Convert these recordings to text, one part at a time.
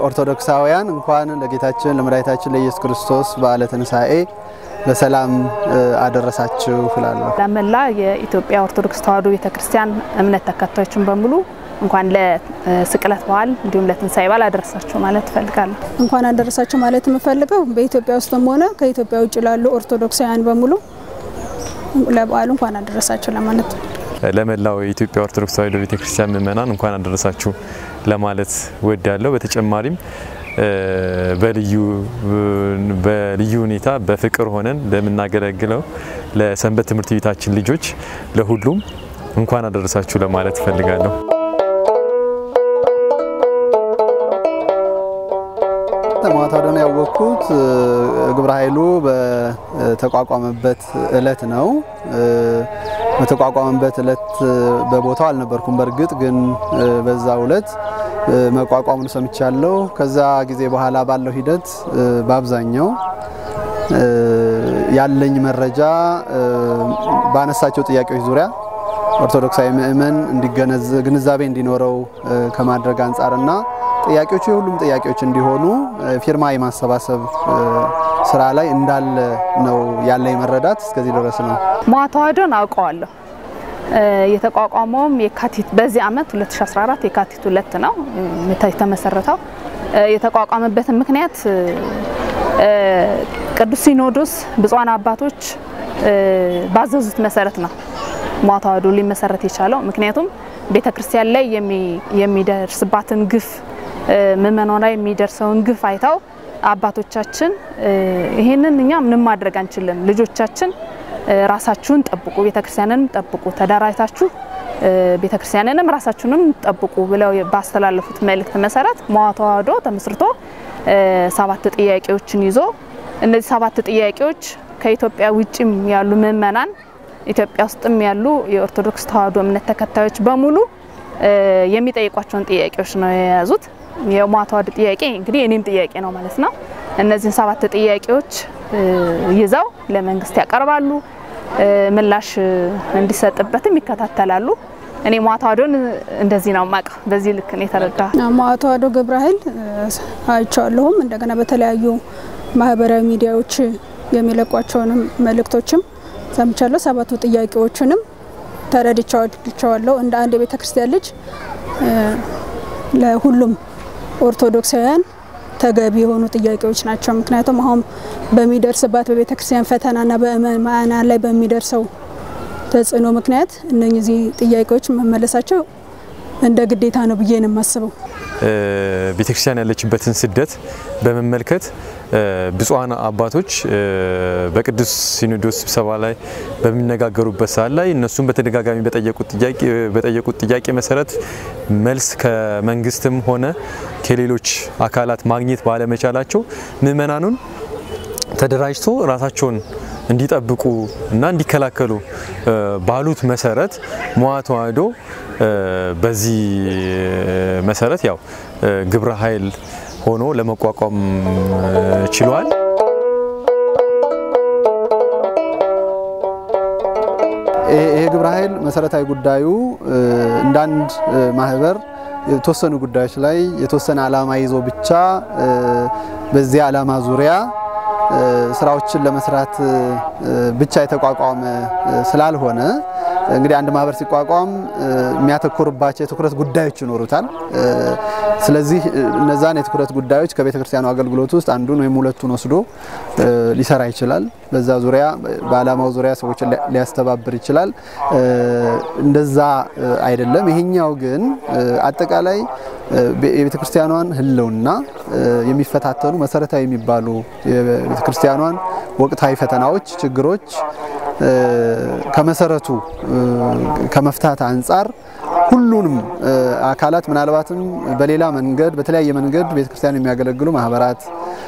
ኦርቶዶክሳውያን እንኳን ለጌታችን ለመድኃኒታችን ለኢየሱስ ክርስቶስ በዓለ ትንሣኤ በሰላም አደረሳችሁ እላለሁ። ለመላ የኢትዮጵያ ኦርቶዶክስ ተዋሕዶ ቤተክርስቲያን እምነት ተከታዮችን በሙሉ እንኳን ለስቅለት በዓል እንዲሁም ለትንሣኤ በዓል አደረሳችሁ ማለት ፈልጋለሁ። እንኳን አደረሳችሁ ማለት የምፈልገው በኢትዮጵያ ውስጥም ሆነ ከኢትዮጵያ ውጭ ላሉ ኦርቶዶክሳውያን በሙሉ ለበዓሉ እንኳን አደረሳችሁ ለማለት ለመላው የኢትዮጵያ ኦርቶዶክስ ተዋሕዶ ቤተክርስቲያን ምእመናን እንኳን አደረሳችሁ ለማለት ወዳለሁ። በተጨማሪም በልዩ ሁኔታ በፍቅር ሆነን ለምናገለግለው ለሰንበት ትምህርት ቤታችን ልጆች ለሁሉም እንኳን አደረሳችሁ ለማለት ፈልጋለሁ። ተማታዶን ያወኩት ግብረ ኃይሉ በተቋቋመበት እለት ነው። በተቋቋመበት እለት በቦታው አልነበርኩም። በርግጥ ግን በዛው እለት መቋቋሙን ሰምቻለሁ። ከዛ ጊዜ በኋላ ባለው ሂደት በአብዛኛው ያለኝ መረጃ ባነሳቸው ጥያቄዎች ዙሪያ ኦርቶዶክሳዊ ምእመን ግንዛቤ እንዲኖረው ከማድረግ አንፃርና ጥያቄዎቹ የሁሉም ጥያቄዎች እንዲሆኑ ፊርማ የማሰባሰብ ስራ ላይ እንዳለ ነው ያለኝ መረዳት እስከዚህ ድረስ ነው። ማታወዶን አውቀዋለሁ። የተቋቋመውም የካቲት በዚህ አመት 2014 የካቲት 2 ነው የተመሰረተው። የተቋቋመበት ምክንያት ቅዱስ ሲኖዶስ ብፁዓን አባቶች ባዘዙት መሰረት ነው ማታወዶ ሊመሰረት የቻለው። ምክንያቱም ቤተክርስቲያን ላይ የሚደርስባትን ግፍ ምእመናን ላይ የሚደርሰውን ግፍ አይተው አባቶቻችን ይሄንን እኛ ምንም ማድረግ አንችልም፣ ልጆቻችን ራሳችሁን ጠብቁ፣ ቤተክርስቲያንን ጠብቁ፣ ተዳራይታችሁ ቤተክርስቲያንንም ራሳችሁንም ጠብቁ ብለው ባስተላለፉት መልእክት መሰረት ማታወዶ ተመስርቶ 7 ጥያቄዎችን ይዞ እነዚህ 7 ጥያቄዎች ከኢትዮጵያ ውጪም ያሉ ምእመናን ኢትዮጵያ ውስጥም ያሉ የኦርቶዶክስ ተዋሕዶ እምነት ተከታዮች በሙሉ የሚጠይቋቸውን ጥያቄዎች ነው የያዙት። የማታወዶ ጥያቄ እንግዲህ እኔም ጥያቄ ነው ማለት ነው። እነዚህን 7 ጥያቄዎች ይዘው ለመንግስት ያቀርባሉ፣ ምላሽ እንዲሰጥበትም ይከታተላሉ። እኔ ማታወዶን እንደዚህ ነው ማቀ በዚህ ልክ ነው የተረዳው። ማታወዶ ግብረ ኃይል አይቻለሁም። እንደገና በተለያዩ ማህበራዊ ሚዲያዎች የሚለቋቸውን መልእክቶችም ሰምቻለሁ። 7 ጥያቄዎችንም ተረድቻለሁ። እንደ አንድ የቤተክርስቲያን ልጅ ለሁሉም ኦርቶዶክሳውያን ተገቢ የሆኑ ጥያቄዎች ናቸው። ምክንያቱም አሁን በሚደርስባት በቤተክርስቲያን ፈተናና በምእመናን ላይ በሚደርሰው ተጽዕኖ ምክንያት እነዚህ ጥያቄዎች መመለሳቸው እንደ ግዴታ ነው ብዬ ነው የማስበው። ቤተክርስቲያን ያለችበትን ስደት በመመልከት ብፁዓን አባቶች በቅዱስ ሲኖዶስ ስብሰባ ላይ በሚነጋገሩበት ሰዓት ላይ እነሱም በተደጋጋሚ በጠየቁት ጥያቄ መሰረት መልስ ከመንግስትም ሆነ ከሌሎች አካላት ማግኘት ባለመቻላቸው ምእመናኑን ተደራጅቶ ራሳቸውን እንዲጠብቁ እና እንዲከላከሉ ባሉት መሰረት ማታወዶ በዚህ መሰረት ያው ግብረ ኃይል ሆኖ ለመቋቋም ችሏል። ይሄ ግብረ ኃይል መሰረታዊ ጉዳዩ እንዳንድ ማህበር የተወሰኑ ጉዳዮች ላይ የተወሰነ ዓላማ ይዞ ብቻ በዚህ ዓላማ ዙሪያ ስራዎችን ለመስራት ብቻ የተቋቋመ ስላልሆነ እንግዲህ አንድ ማህበር ሲቋቋም የሚያተኩርባቸው የትኩረት ጉዳዮች ይኖሩታል። ስለዚህ እነዛን የትኩረት ጉዳዮች ከቤተክርስቲያኑ አገልግሎት ውስጥ አንዱን ወይም ሁለቱን ወስዶ ሊሰራ ይችላል። በዛ ዙሪያ በዓላማው ዙሪያ ሰዎችን ሊያስተባብር ይችላል። እንደዛ አይደለም። ይሄኛው ግን አጠቃላይ የቤተክርስቲያኗን ህልውና የሚፈታተኑ መሰረታዊ የሚባሉ የቤተክርስቲያኗን ወቅታዊ ፈተናዎች፣ ችግሮች ከመሰረቱ ከመፍታት አንፃር ሁሉንም አካላት ምናልባትም በሌላ መንገድ በተለያየ መንገድ ቤተክርስቲያን የሚያገለግሉ ማህበራት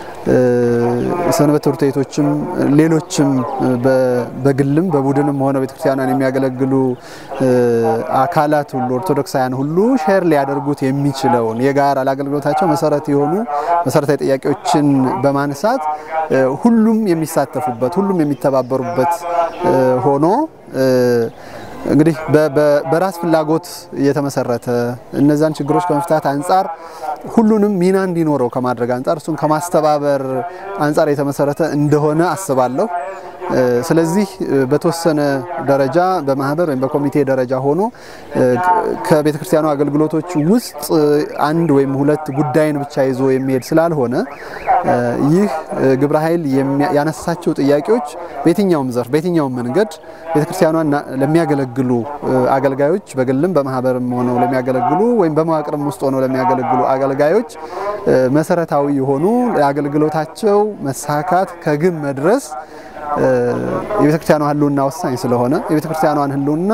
ሰንበት ትምህርት ቤቶችም ሌሎችም በግልም በቡድንም ሆነ ቤተክርስቲያናን የሚያገለግሉ አካላት ሁሉ ኦርቶዶክሳውያን ሁሉ ሼር ሊያደርጉት የሚችለውን የጋራ አገልግሎታቸው መሰረት የሆኑ መሰረታዊ ጥያቄዎችን በማንሳት ሁሉም የሚሳተፉበት ሁሉም የሚተባበሩበት ሆኖ እንግዲህ በራስ ፍላጎት የተመሰረተ እነዛን ችግሮች ከመፍታት አንፃር ሁሉንም ሚና እንዲኖረው ከማድረግ አንፃር እሱን ከማስተባበር አንፃር የተመሰረተ እንደሆነ አስባለሁ። ስለዚህ በተወሰነ ደረጃ በማህበር ወይም በኮሚቴ ደረጃ ሆኖ ከቤተክርስቲያኑ አገልግሎቶች ውስጥ አንድ ወይም ሁለት ጉዳይን ብቻ ይዞ የሚሄድ ስላልሆነ ይህ ግብረ ኃይል ያነሳቸው ጥያቄዎች በየትኛውም ዘርፍ በየትኛውም መንገድ ቤተክርስቲያኗን ለሚያገለግሉ አገልጋዮች በግልም በማህበርም ሆነው ለሚያገለግሉ ወይም በመዋቅርም ውስጥ ሆነው ለሚያገለግሉ አገልጋዮች መሰረታዊ የሆኑ ለአገልግሎታቸው መሳካት ከግብ መድረስ የቤተክርስቲያኗ ህልውና ወሳኝ ስለሆነ የቤተክርስቲያኗን ህልውና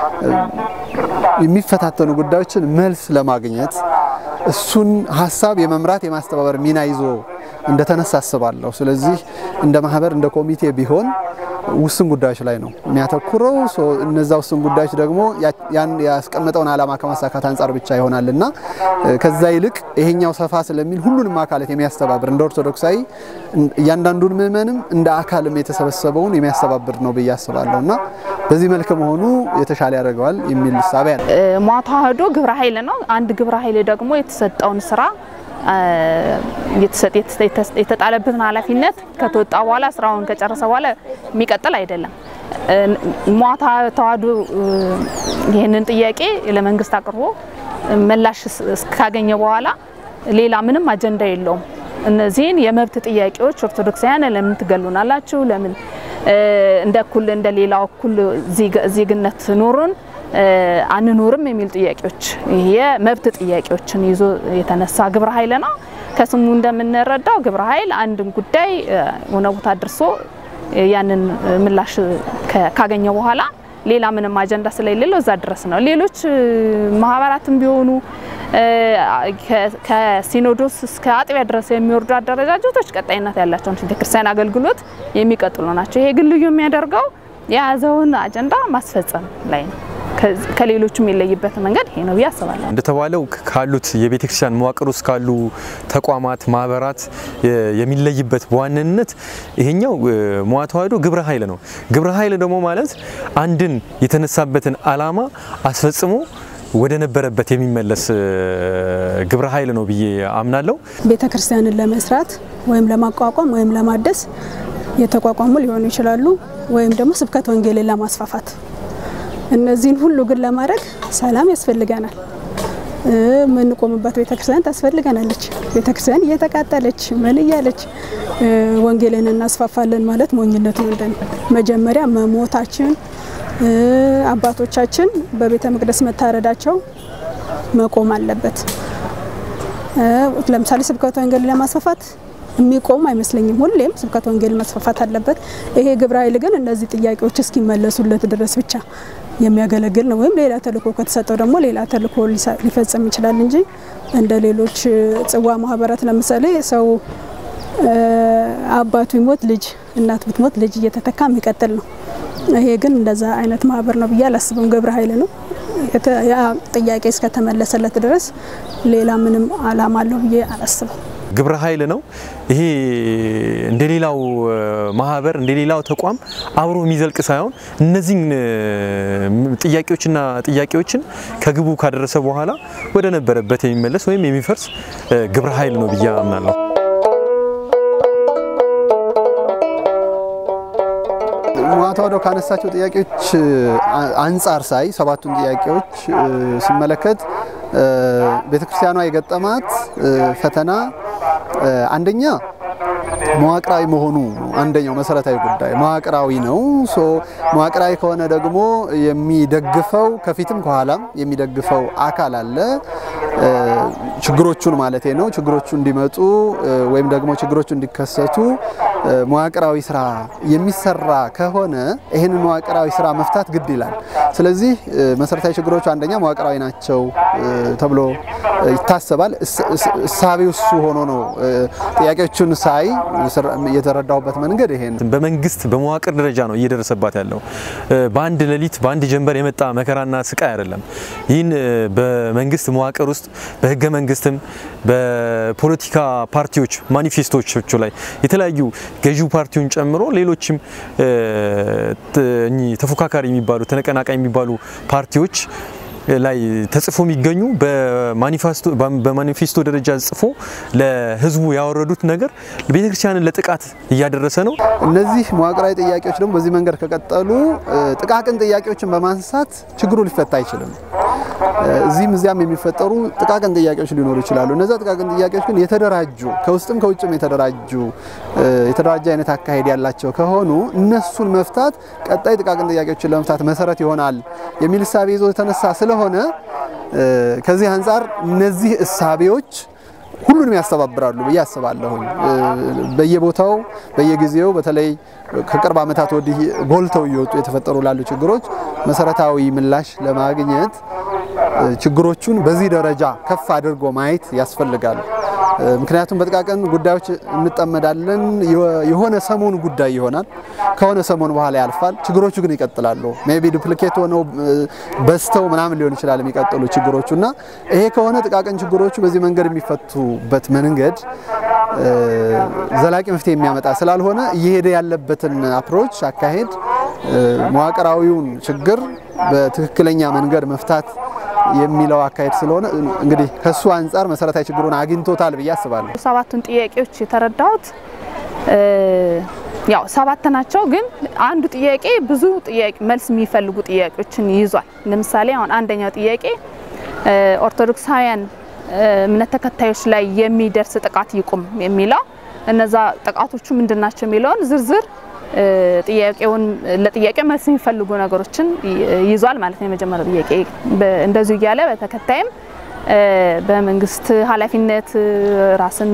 የሚፈታተኑ ጉዳዮችን መልስ ለማግኘት እሱን ሐሳብ የመምራት የማስተባበር ሚና ይዞ እንደተነሳ አስባለሁ። ስለዚህ እንደ ማህበር እንደ ኮሚቴ ቢሆን ውስን ጉዳዮች ላይ ነው የሚያተኩረው። እነዛ ውስን ጉዳዮች ደግሞ ያን ያስቀመጠውን ዓላማ ከማሳካት አንፃር ብቻ ይሆናልና ከዛ ይልቅ ይሄኛው ሰፋ ስለሚል ሁሉንም አካላት የሚያስተባብር እንደ ኦርቶዶክሳዊ እያንዳንዱን ምእመንም እንደ አካልም የተሰበሰበውን የሚያስተባብር ነው ብዬ አስባለሁና በዚህ መልኩ መሆኑ የተሻለ ያደርገዋል የሚል ሐሳብ ያለ ማታሃዶ ግብረ ኃይል ነው። አንድ ግብረ ኃይል ደግሞ የተሰጠውን ስራ የተጣለበትን ኃላፊነት ከተወጣ በኋላ ስራውን ከጨረሰ በኋላ የሚቀጥል አይደለም። ማታሃዶ ይሄንን ጥያቄ ለመንግስት አቅርቦ ምላሽ እስካገኘ በኋላ ሌላ ምንም አጀንዳ የለውም። እነዚህን የመብት ጥያቄዎች ኦርቶዶክሳውያን ለምን ትገሉናላችሁ? ለምን እንደኩል እንደሌላው እኩል ዜግነት ኖሩን አንኖርም የሚል ጥያቄዎች የመብት ጥያቄዎችን ይዞ የተነሳ ግብረ ኃይል ነው። ከስሙ እንደምንረዳው ግብረ ኃይል አንድን ጉዳይ ሆነ ቦታ አድርሶ ያንን ምላሽ ካገኘ በኋላ ሌላ ምንም አጀንዳ ስለሌለው እዛ ድረስ ነው። ሌሎች ማህበራትም ቢሆኑ ከሲኖዶስ እስከ አጥቢያ ድረስ የሚወርዱ አደረጃጀቶች ቀጣይነት ያላቸው ቤተክርስቲያን አገልግሎት የሚቀጥሉ ናቸው። ይሄ ግን ልዩ የሚያደርገው የያዘውን አጀንዳ ማስፈጸም ላይ ነው። ከሌሎቹ የሚለይበት መንገድ ይሄ ነው ያስባለሁ። እንደተባለው ካሉት የቤተክርስቲያን መዋቅር ውስጥ ካሉ ተቋማት ማህበራት የሚለይበት በዋነኝነት ይሄኛው ማታሃዶ ግብረ ኃይል ነው። ግብረ ኃይል ደግሞ ማለት አንድን የተነሳበትን ዓላማ አስፈጽሞ ወደ ነበረበት የሚመለስ ግብረ ኃይል ነው ብዬ አምናለሁ። ቤተክርስቲያንን ለመስራት ወይም ለማቋቋም ወይም ለማደስ የተቋቋሙ ሊሆኑ ይችላሉ ወይም ደግሞ ስብከተ ወንጌልን ለማስፋፋት እነዚህን ሁሉ ግን ለማድረግ ሰላም ያስፈልገናል። ምን ቆምባት ቤተክርስቲያን ታስፈልገናለች። ቤተክርስቲያን እየተቃጠለች ምን እያለች ወንጌልን እናስፋፋለን ማለት ሞኝነት ነው። እንደኔ መጀመሪያ መሞታችን አባቶቻችን በቤተ መቅደስ መታረዳቸው መቆም አለበት። ለምሳሌ ስብከተ ወንጌልን ለማስፋፋት የሚቆም አይመስለኝም። ሁሌም ስብከተ ወንጌል መስፋፋት አለበት። ይሄ ግብረ ኃይል ግን እነዚህ ጥያቄዎች እስኪመለሱለት ድረስ ብቻ የሚያገለግል ነው። ወይም ሌላ ተልእኮ ከተሰጠው ደግሞ ሌላ ተልእኮ ሊፈጽም ይችላል እንጂ እንደ ሌሎች ጽዋ ማህበራት ለምሳሌ ሰው አባቱ ይሞት ልጅ እናት ብትሞት ልጅ እየተተካ የሚቀጥል ነው። ይሄ ግን እንደዛ አይነት ማህበር ነው ብዬ አላስብም። ግብረ ኃይል ነው። ያ ጥያቄ እስከተመለሰለት ድረስ ሌላ ምንም ዓላማ አለው ብዬ አላስብም። ግብረ ኃይል ነው። ይሄ እንደሌላው ማህበር እንደሌላው ተቋም አብሮ የሚዘልቅ ሳይሆን እነዚህን ጥያቄዎችን ከግቡ ካደረሰ በኋላ ወደ ነበረበት የሚመለስ ወይም የሚፈርስ ግብረ ኃይል ነው ብዬ አምናለሁ። ማታሃዶ ካነሳቸው ጥያቄዎች አንፃር ሳይ ሰባቱን ጥያቄዎች ሲመለከት ቤተክርስቲያኗ የገጠማት ፈተና አንደኛ መዋቅራዊ መሆኑ አንደኛው መሰረታዊ ጉዳይ መዋቅራዊ ነው። መዋቅራዊ ከሆነ ደግሞ የሚደግፈው ከፊትም ከኋላም የሚደግፈው አካል አለ። ችግሮቹን ማለት ነው ችግሮቹ እንዲመጡ ወይም ደግሞ ችግሮቹ እንዲከሰቱ መዋቅራዊ ስራ የሚሰራ ከሆነ ይሄንን መዋቅራዊ ስራ መፍታት ግድ ይላል። ስለዚህ መሰረታዊ ችግሮቹ አንደኛ መዋቅራዊ ናቸው ተብሎ ይታሰባል። እሳቤው እሱ ሆኖ ነው ጥያቄዎቹን ሳይ የተረዳውበት መንገድ ይሄን በመንግስት በመዋቅር ደረጃ ነው እየደረሰባት ያለው። በአንድ ሌሊት በአንድ ጀንበር የመጣ መከራና ስቃይ አይደለም። ይህን በመንግስት መዋቅር ውስጥ በህገ መንግስትም በፖለቲካ ፓርቲዎች ማኒፌስቶቹ ላይ የተለያዩ ገዢው ፓርቲውን ጨምሮ ሌሎችም ተፎካካሪ የሚባሉ ተነቀናቃይ የሚባሉ ፓርቲዎች ላይ ተጽፎ የሚገኙ በማኒፌስቶ ደረጃ ጽፎ ለህዝቡ ያወረዱት ነገር ቤተክርስቲያንን ለጥቃት እያደረሰ ነው። እነዚህ መዋቅራዊ ጥያቄዎች ደግሞ በዚህ መንገድ ከቀጠሉ ጥቃቅን ጥያቄዎችን በማንሳት ችግሩ ሊፈታ አይችልም። እዚህም እዚያም የሚፈጠሩ ጥቃቅን ጥያቄዎች ሊኖሩ ይችላሉ። እነዛ ጥቃቅን ጥያቄዎች ግን የተደራጁ ከውስጥም ከውጭም የተደራጀ አይነት አካሄድ ያላቸው ከሆኑ እነሱን መፍታት ቀጣይ ጥቃቅን ጥያቄዎችን ለመፍታት መሰረት ይሆናል የሚል እሳቤ ይዞ የተነሳ ስለሆነ ከዚህ አንፃር እነዚህ እሳቤዎች ሁሉንም ያስተባብራሉ ብዬ አስባለሁ። በየቦታው በየጊዜው በተለይ ከቅርብ ዓመታት ወዲህ ጎልተው እየወጡ የተፈጠሩ ላሉ ችግሮች መሰረታዊ ምላሽ ለማግኘት ችግሮቹን በዚህ ደረጃ ከፍ አድርጎ ማየት ያስፈልጋል። ምክንያቱም በጥቃቅን ጉዳዮች እንጠመዳለን። የሆነ ሰሞን ጉዳይ ይሆናል፣ ከሆነ ሰሞን በኋላ ያልፋል። ችግሮቹ ግን ይቀጥላሉ። ሜቢ ዱፕሊኬት ሆነው በስተው ምናምን ሊሆን ይችላል የሚቀጥሉ ችግሮቹና ይሄ ከሆነ ጥቃቅን ችግሮቹ በዚህ መንገድ የሚፈቱበት መንገድ ዘላቂ መፍትሄ የሚያመጣ ስላልሆነ እየሄደ ያለበትን አፕሮች አካሄድ መዋቅራዊውን ችግር በትክክለኛ መንገድ መፍታት የሚለው አካሄድ ስለሆነ እንግዲህ ከሱ አንፃር መሰረታዊ ችግሩን አግኝቶታል ብዬ አስባለሁ። ሰባቱን ጥያቄዎች የተረዳሁት ያው ሰባት ናቸው፣ ግን አንዱ ጥያቄ ብዙ ጥያቄ መልስ የሚፈልጉ ጥያቄዎችን ይዟል። ለምሳሌ አሁን አንደኛው ጥያቄ ኦርቶዶክሳውያን እምነት ተከታዮች ላይ የሚደርስ ጥቃት ይቁም የሚለው እነዛ ጥቃቶቹ ምንድናቸው የሚለውን ዝርዝር ጥያቄውን ለጥያቄ መልስ የሚፈልጉ ነገሮችን ይዟል ማለት ነው። የመጀመሪያው ጥያቄ እንደዚህ ያለ በተከታይም በመንግስት ኃላፊነት ራስን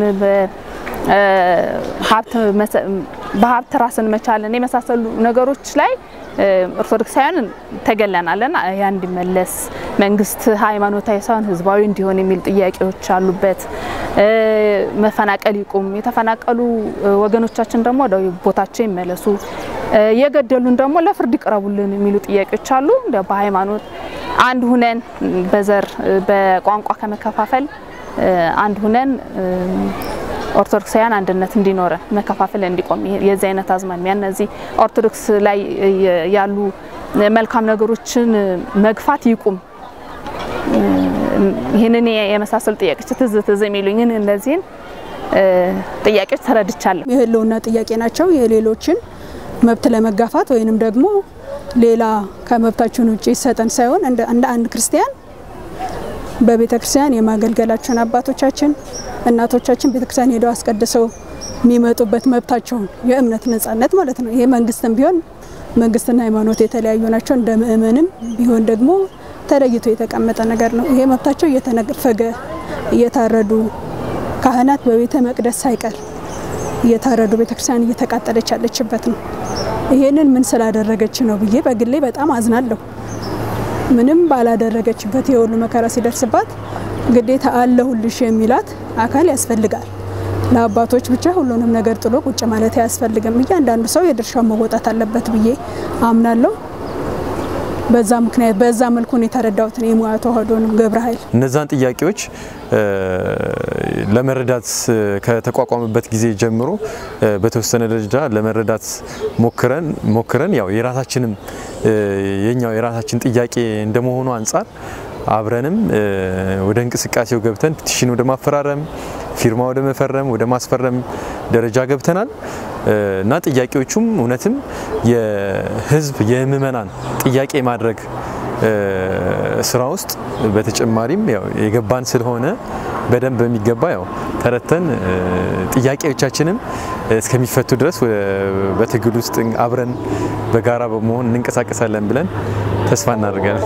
በሀብት ራስን መቻልን የመሳሰሉ ነገሮች ላይ ኦርቶዶክሳውያን ተገለናልና ያ እንዲመለስ መንግስት ሃይማኖታዊ ሳይሆን ህዝባዊ እንዲሆን የሚል ጥያቄዎች አሉበት። መፈናቀል ይቁም፣ የተፈናቀሉ ወገኖቻችን ደግሞ ወደ ቦታቸው ይመለሱ፣ የገደሉን ደግሞ ለፍርድ ይቀርቡልን የሚሉ ጥያቄዎች አሉ። በሃይማኖት አንድ ሁነን በዘር በቋንቋ ከመከፋፈል አንድ ሁነን ኦርቶዶክሳውያን አንድነት እንዲኖር መከፋፈል እንዲቆም የዚህ አይነት አዝማሚያ እነዚህ ኦርቶዶክስ ላይ ያሉ መልካም ነገሮችን መግፋት ይቁም። ይሄንን የመሳሰል ጥያቄዎች ትዝ የሚሉኝን እነዚህን ጥያቄዎች ተረድቻለሁ። የህልውና ጥያቄ ናቸው። የሌሎችን መብት ለመጋፋት ወይንም ደግሞ ሌላ ከመብታችን ውጪ ሰጠን ሳይሆን እንደ አንድ ክርስቲያን በቤተክርስቲያን የማገልገላቸውን አባቶቻችን እናቶቻችን ቤተክርስቲያን ሄደው አስቀድሰው የሚመጡበት መብታቸው የእምነት ነጻነት ማለት ነው። ይሄ መንግስትም ቢሆን መንግስትና ሃይማኖት የተለያዩ ናቸው። እንደ ምእመንም ቢሆን ደግሞ ተለይቶ የተቀመጠ ነገር ነው። ይሄ መብታቸው እየተነፈገ እየታረዱ ካህናት በቤተ መቅደስ ሳይቀር እየታረዱ ቤተክርስቲያን እየተቃጠለች ያለችበት ነው። ይሄንን ምን ስላደረገች ነው ብዬ በግሌ በጣም አዝናለሁ። ምንም ባላደረገችበት የሁሉ መከራ ሲደርስባት ግዴታ አለሁልሽ የሚላት አካል ያስፈልጋል። ለአባቶች ብቻ ሁሉንም ነገር ጥሎ ቁጭ ማለት ያስፈልግም። እያንዳንዱ ሰው የድርሻው መወጣት አለበት ብዬ አምናለሁ። በዛ ምክንያት በዛ መልኩ ነው የተረዳሁት ነው የሙያ ተዋህዶንም ገብረ ኃይል እነዛን ጥያቄዎች ለመረዳት ከተቋቋመበት ጊዜ ጀምሮ በተወሰነ ደረጃ ለመረዳት ሞክረን ያው የራሳችን ጥያቄ እንደመሆኑ አንፃር አብረንም ወደ እንቅስቃሴው ገብተን ፒቲሽን ወደ ማፈራረም ፊርማ ወደ መፈረም ወደ ማስፈረም ደረጃ ገብተናል እና ጥያቄዎቹም እውነትም የህዝብ የምእመናን ጥያቄ ማድረግ ስራ ውስጥ በተጨማሪም ያው የገባን ስለሆነ በደንብ በሚገባ ያው ተረተን ጥያቄዎቻችንን እስከሚፈቱ ድረስ በትግል ውስጥ አብረን በጋራ በመሆን እንንቀሳቀሳለን ብለን ተስፋ እናደርጋለን።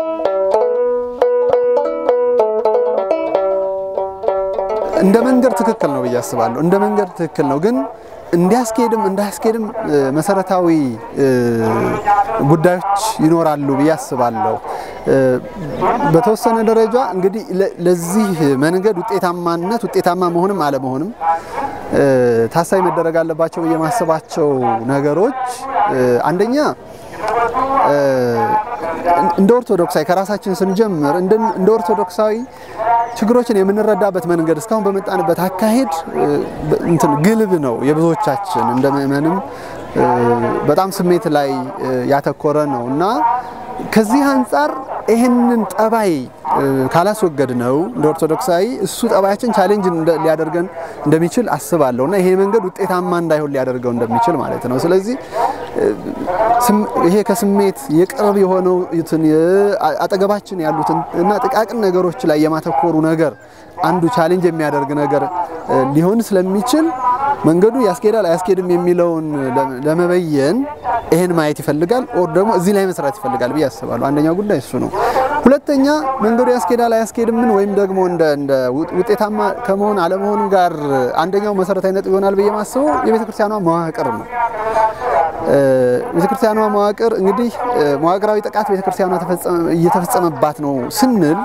እንደ መንገድ ትክክል ነው ብዬ አስባለሁ። እንደ መንገድ ትክክል ነው፣ ግን እንዳያስኬድም መሰረታዊ ጉዳዮች ይኖራሉ ብዬ አስባለሁ። በተወሰነ ደረጃ እንግዲህ ለዚህ መንገድ ውጤታማ መሆንም አለመሆንም ታሳቢ መደረግ አለባቸው ብዬ ማስባቸው ነገሮች አንደኛ እንደ ኦርቶዶክሳዊ ከራሳችን ስንጀምር እንደ ኦርቶዶክሳዊ ችግሮችን የምንረዳበት መንገድ እስካሁን በመጣንበት አካሄድ እንትን ግልብ ነው የብዙዎቻችን እንደ ምእመንም በጣም ስሜት ላይ ያተኮረ ነውና ከዚህ አንፃር ይሄንን ጠባይ ካላስወገድ ነው እንደ ኦርቶዶክሳዊ እሱ ጠባያችን ቻሌንጅ ሊያደርገን እንደሚችል አስባለሁና ይሄ መንገድ ውጤታማ እንዳይሆን ሊያደርገው እንደሚችል ማለት ነው ስለዚህ ይሄ ከስሜት የቅርብ የሆነው አጠገባችን ያሉትን እና ጥቃቅን ነገሮች ላይ የማተኮሩ ነገር አንዱ ቻሌንጅ የሚያደርግ ነገር ሊሆን ስለሚችል መንገዱ ያስኬዳል አያስኬድም የሚለውን ለመበየን ይሄን ማየት ይፈልጋል ኦር ደግሞ እዚህ ላይ መስራት ይፈልጋል ብዬ አስባለሁ አንደኛው ጉዳይ እሱ ነው ሁለተኛ መንገዱ ያስኬዳል አያስኬድም ወይም ደግሞ እንደ ውጤታማ ከመሆን አለመሆን ጋር አንደኛው መሰረታዊ ነጥብ ይሆናል ብዬ ማስበው የቤተክርስቲያኗ መዋቅር ነው ቤተክርስቲያኗ መዋቅር እንግዲህ መዋቅራዊ ጥቃት ቤተክርስቲያኗ እየተፈጸመባት ነው ስንል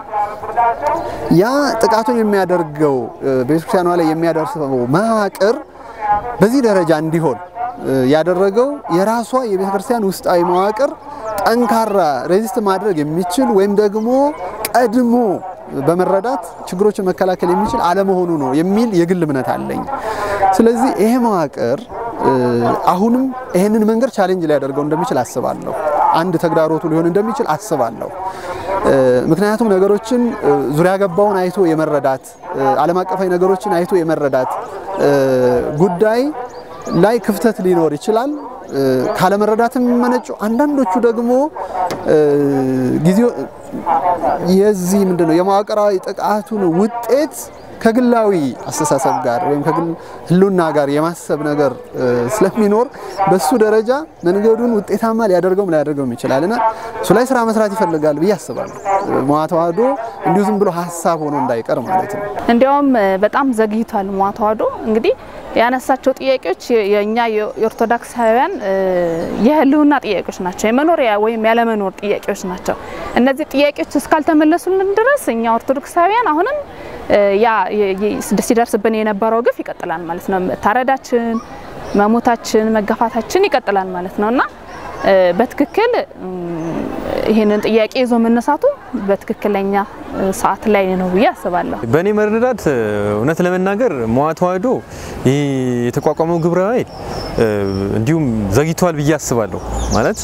ያ ጥቃቱን የሚያደርገው ቤተክርስቲያኗ ላይ የሚያደርሰው መዋቅር በዚህ ደረጃ እንዲሆን ያደረገው የራሷ የቤተክርስቲያን ውስጣዊ መዋቅር ጠንካራ ሬዚስት ማድረግ የሚችል ወይም ደግሞ ቀድሞ በመረዳት ችግሮችን መከላከል የሚችል አለመሆኑ ነው የሚል የግል እምነት አለኝ ስለዚህ ይሄ መዋቅር አሁንም ይሄንን መንገድ ቻሌንጅ ሊያደርገው እንደሚችል አስባለሁ አንድ ተግዳሮቱ ሊሆን እንደሚችል አስባለሁ ምክንያቱም ነገሮችን ዙሪያ ገባውን አይቶ የመረዳት ዓለም አቀፋዊ ነገሮችን አይቶ የመረዳት ጉዳይ ላይ ክፍተት ሊኖር ይችላል ካለ መረዳትም መነጩ አንዳንዶቹ ደግሞ ጊዜው የዚህ ምንድነው የማዋቀራዊ ጥቃቱን ውጤት ከግላዊ አስተሳሰብ ጋር ወይም ከግል ህልውና ጋር የማሰብ ነገር ስለሚኖር በሱ ደረጃ መንገዱን ውጤታማ ሊያደርገው ይችላልና እሱ ላይ ስራ መስራት ይፈልጋል ብዬ አስባለሁ መዋዕለ እንዲሁ ዝም ብሎ ሐሳብ ሆኖ እንዳይቀር ማለት ነው እንዲያውም በጣም ዘግይቷል መዋዕለ እንግዲህ ያነሳቸው ጥያቄዎች የኛ የኦርቶዶክሳውያን የህልውና ጥያቄዎች ናቸው የመኖሪያ ወይም ያለመኖር ጥያቄዎች ናቸው እነዚህ ጥያቄዎች እስካልተመለሱልን ድረስ እኛ ኦርቶዶክሳውያን አሁንም ያ ሲደርስብን የነበረው ግፍ ይቀጥላል ማለት ነው ታረዳችን መሞታችን መገፋታችን ይቀጥላል ማለት ነውና በትክክል ይሄንን ጥያቄ ይዞ መነሳቱ በትክክለኛ ሰዓት ላይ ነው ብዬ አስባለሁ በኔ መረዳት እውነት ለመናገር መዋዕለ የተቋቋመው ግብረ ኃይል እንዲሁም ዘግይቷል ብዬ አስባለሁ ማለት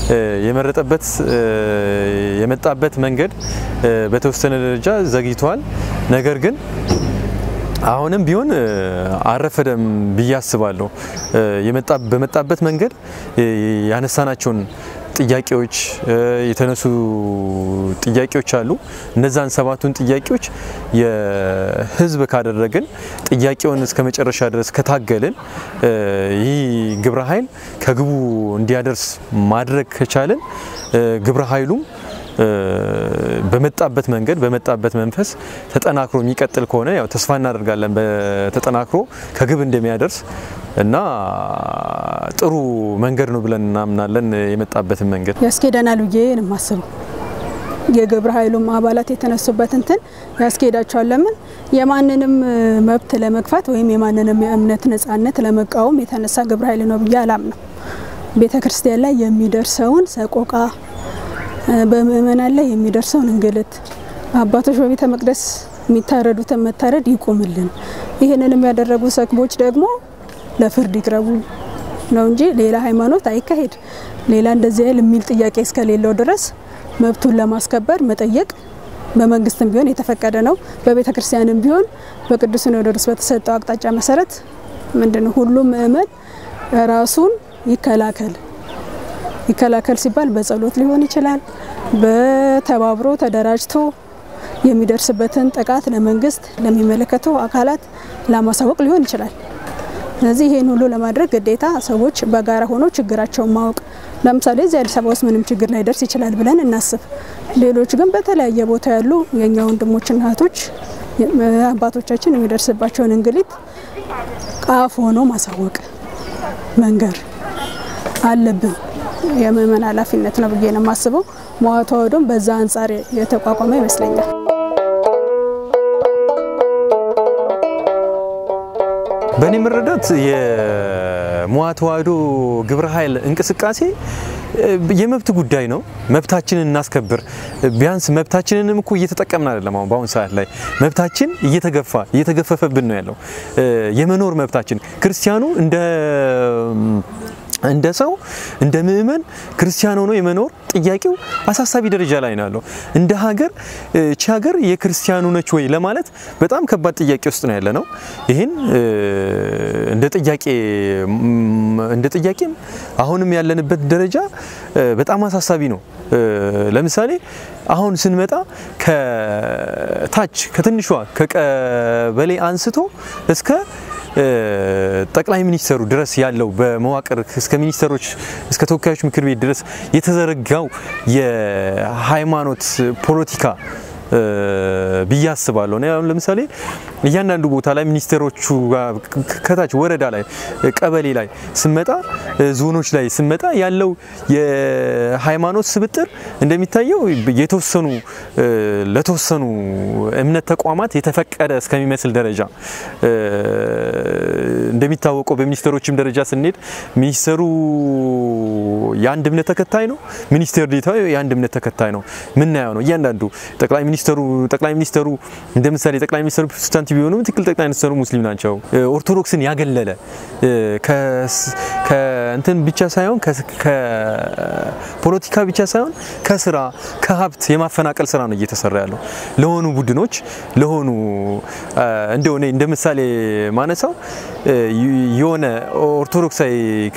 የመጣበት መንገድ በተወሰነ ደረጃ ዘግይቷል ነገር ግን አሁንም ቢሆን አረፈደም ብዬ አስባለሁ በመጣበት መንገድ ያነሳናቸውን ጥያቄዎች የተነሱ ጥያቄዎች አሉ እነዛን ሰባቱን ጥያቄዎች የህዝብ ካደረግን ጥያቄውን እስከ መጨረሻ ድረስ ከታገልን ይህ ግብረ ኃይል ከግቡ እንዲያደርስ ማድረግ ከቻለን ግብረ ኃይሉም በመጣበት መንገድ በመጣበት መንፈስ ተጠናክሮ የሚቀጥል ከሆነ ያው ተስፋ እናደርጋለን በተጠናክሮ ከግብ እንደሚያደርስ እና ጥሩ መንገድ ነው ብለን እናምናለን የመጣበትን መንገድ ያስኬደናል ብዬ ነው ማስበው የግብረ ኃይሉም አባላት የተነሱበት እንትን ያስኬዳቸዋል ለምን የማንንም መብት ለመግፋት ወይም የማንንም የእምነት ነጻነት ለመቃወም የተነሳ ግብረ ኃይል ነው ብዬ አላምነው ቤተክርስቲያን ላይ የሚደርሰውን ሰቆቃ በመመናን ላይ የሚደርሰውን እንግልት አባቶች በቤተ መቅደስ የሚታረዱትን መታረድ ይቆምልን ይሄንንም ያደረጉ ሰክቦች ደግሞ ለፍርድ ይቅረቡ ነው እንጂ ሌላ ሃይማኖት አይካሄድ ሌላ እንደዚህ አይል የሚል ጥያቄ እስከሌለው ድረስ መብቱን ለማስከበር መጠየቅ በመንግስትም ቢሆን የተፈቀደ ነው በቤተክርስቲያንም ቢሆን በቅዱስ ሲኖዶስ በተሰጠው አቅጣጫ መሰረት ምንድነው ሁሉም ምእመን ራሱን ይከላከል ሲባል በጸሎት ሊሆን ይችላል በተባብሮ ተደራጅቶ የሚደርስበትን ጥቃት ለመንግስት ለሚመለከተው አካላት ለማሳወቅ ሊሆን ይችላል ስለዚህ ይሄን ሁሉ ለማድረግ ግዴታ ሰዎች በጋራ ሆኖ ችግራቸውን ማወቅ ለምሳሌ እዚህ አዲስ አበባ ውስጥ ምንም ችግር ላይ ደርስ ይችላል ብለን እናስብ ሌሎች ግን በተለያየ ቦታ ያሉ የኛ ወንድሞችና እህቶች አባቶቻችን የሚደርስባቸውን እንግሊት ቃፍ ሆኖ ማሳወቅ መንገር አለብን የመመን ኃላፊነት ነው ብዬ ነው ማስበው መዋዕለ በዛ አንፃር የተቋቋመ ይመስለኛል በእኔ መረዳት የመዋዕለ ግብረ ኃይል እንቅስቃሴ የመብት ጉዳይ ነው መብታችንን እናስከብር ቢያንስ መብታችንንም እኮ እየተጠቀምን አይደለም አሁን ባሁን ሰዓት ላይ መብታችን እየተገፈፈብን ነው ያለው የመኖር መብታችን ክርስቲያኑ እንደ ሰው እንደ ምእመን ክርስቲያን ሆኖ የመኖር ጥያቄው አሳሳቢ ደረጃ ላይ ነው ያለው እንደ ሀገር እቺ ሀገር የክርስቲያኑ ነች ወይ ለማለት በጣም ከባድ ጥያቄ ውስጥ ነው ያለነው ይሄን እንደ ጥያቄም አሁንም ያለንበት ደረጃ በጣም አሳሳቢ ነው ለምሳሌ አሁን ስንመጣ ከታች ከትንሿ ከቀበሌ አንስቶ እስከ ጠቅላይ ሚኒስተሩ ድረስ ያለው በመዋቅር እስከ ሚኒስተሮች እስከ ተወካዮች ምክር ቤት ድረስ የተዘረጋው የሃይማኖት ፖለቲካ ቢያስባለው ነው ለምሳሌ እያንዳንዱ ቦታ ላይ ሚኒስተሮቹ ከታች ወረዳ ላይ ቀበሌ ላይ ስመጣ ዞኖች ላይ ስመጣ ያለው የሃይማኖት ስብጥር እንደሚታየው ለተወሰኑ እምነት ተቋማት የተፈቀደ እስከሚመስል ደረጃ እንደሚታወቀው በሚኒስተሮችም ደረጃ ስንሄድ ሚኒስተሩ የአንድ እምነት ተከታይ ነው ሚኒስተር ዴታው የአንድ እምነት ተከታይ ነው ምን ያው ነው እያንዳንዱ ጠቅላይ ሚኒስተሩ እንደምሳሌ ጠቅላይ ሚኒስተሩ ፕሮቴስታንት ቢሆኑ ትክክል ጠቅላይ ሚኒስተሩ ሙስሊም ናቸው ኦርቶዶክስን ያገለለ ከእንትን ብቻ ሳይሆን ከፖለቲካ ብቻ ሳይሆን ከስራ ከሀብት የማፈናቀል ስራ ነው እየተሰራ ያለው ለሆኑ ቡድኖች ለሆኑ እንደምሳሌ ማነሳው የሆነ ኦርቶዶክሳዊ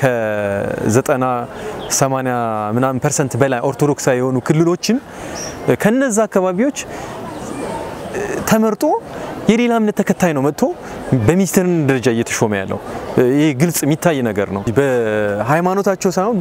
ከ90-80 ምናምን % በላይ ኦርቶዶክሳዊ የሆኑ ክልሎችን ከነዛ አካባቢዎች ተመርጦ የሌላ እምነት ተከታይ ነው መጥቶ በሚኒስትርን ደረጃ እየተሾመ ያለው ይሄ ግልጽ የሚታይ ነገር ነው በሃይማኖታቸው ሳይሆን